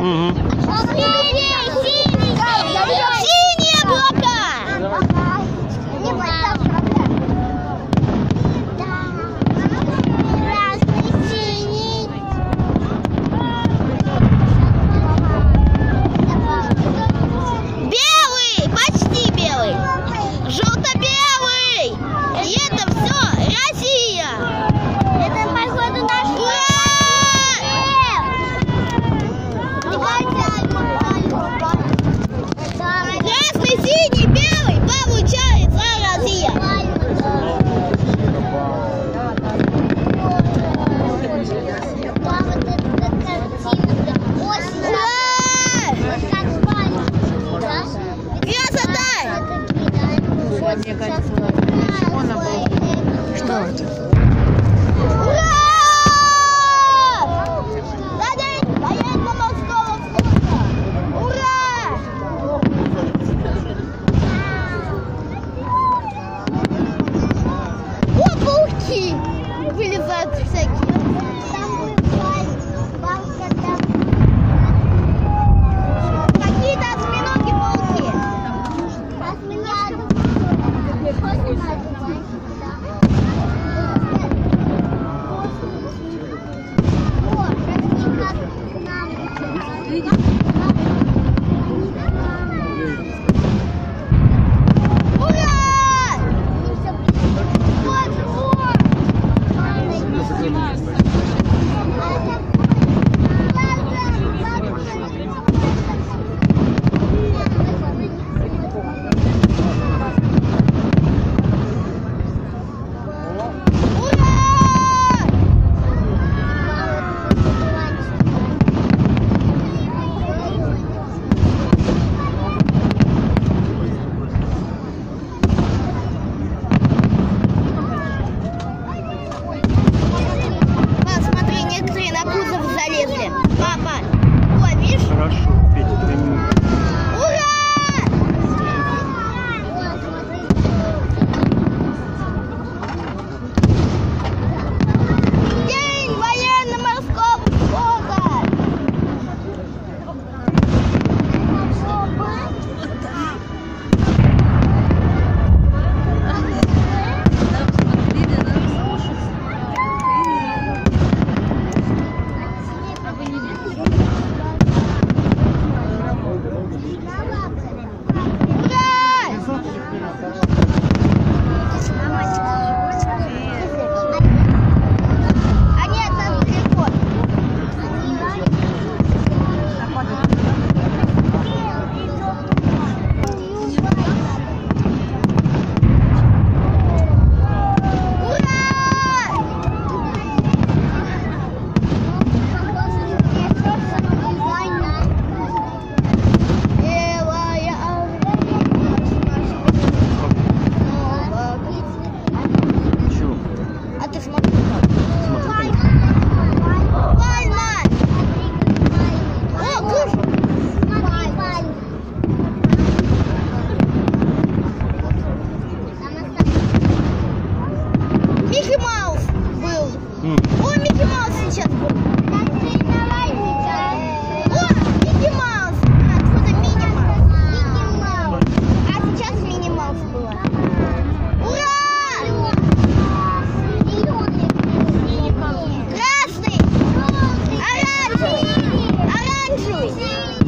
Синие облака! Белый, почти белый, желто-белый. И это все Россия. Это походу наш. Красный, синий, белый, получается Россия. Мне кажется, он был. Что это? Ура! Дадим военно-морского флота! Ура! О, пауки! Вылезают всякие. Какие-то осьминоги-пауки. Залезли. Папа, ловишь? Хорошо, Петя, 2 минуты. Ура! День военно-морского флота! Микки Маус был. О, Микки Маус сейчас был. О, Микки Маус. Отсюда Мини Маус. А сейчас Мини Маус было. Ура! Красный. Оранжевый. Оранжевый.